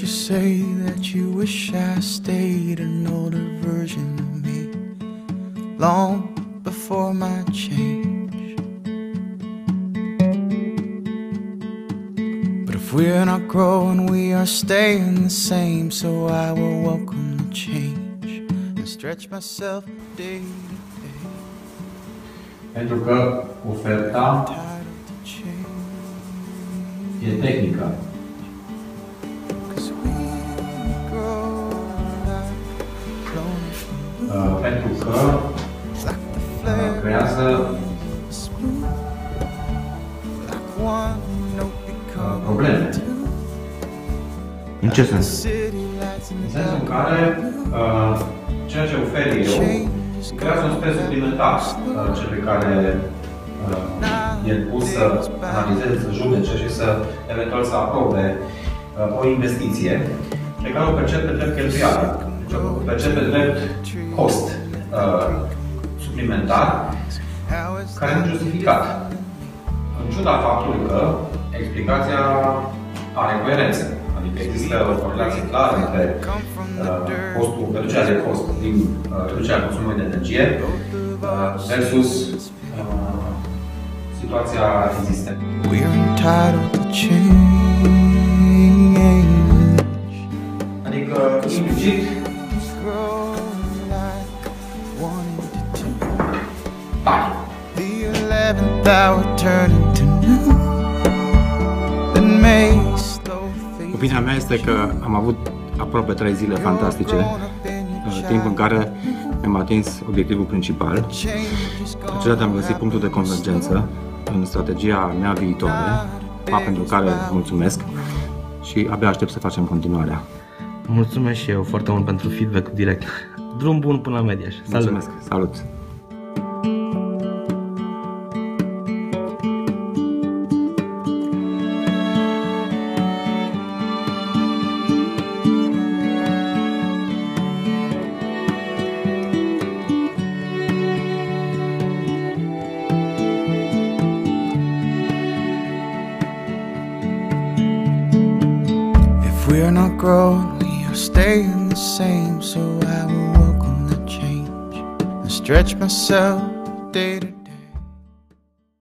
say that you wish I stayed an older version of me, long before my change. But if we're not growing, we are staying the same. So I will welcome the change and stretch myself day to day. Pentru că oferta e tehnică. Pentru că creează probleme. În ce sens? În sensul în care ceea ce ofer eu creează un stres suplimentar cel pe care e pus să analizeze, să judece și să eventual să aprobe o investiție pe care o percepe drept cheltuială. Deci o percepe drept cost suplimentar care nu justificat. În ciuda faptului că explicația are coerență. Adică există o corelație clară între reducerea de cost din reducerea consumului de energie versus situația existentă. Adică, implicit, bani. Opinia mea este că am avut aproape 3 zile fantastice, timp în care mi-am atins obiectivul principal. Acela am găsit punctul de convergență în strategia mea viitoare, pentru care mulțumesc și abia aștept să facem continuarea. Mulțumesc și eu foarte mult pentru feedback direct. Drum bun până la Mediaș. Mulțumesc! Salut! We're not growing, we are staying the same. So I will welcome the change and stretch myself day to day.